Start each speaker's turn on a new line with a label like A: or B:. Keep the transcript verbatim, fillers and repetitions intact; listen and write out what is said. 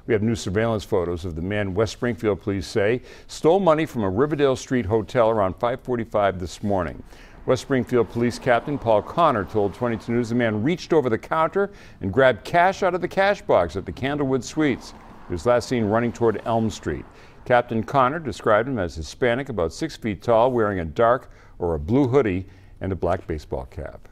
A: We have new surveillance photos of the man West Springfield police say stole money from a Riverdale Street hotel around five forty-five this morning. West Springfield Police Captain Paul Connor told twenty-two News the man reached over the counter and grabbed cash out of the cash box at the Candlewood Suites. He was last seen running toward Elm Street. Captain Connor described him as Hispanic, about six feet tall, wearing a dark or a blue hoodie and a black baseball cap.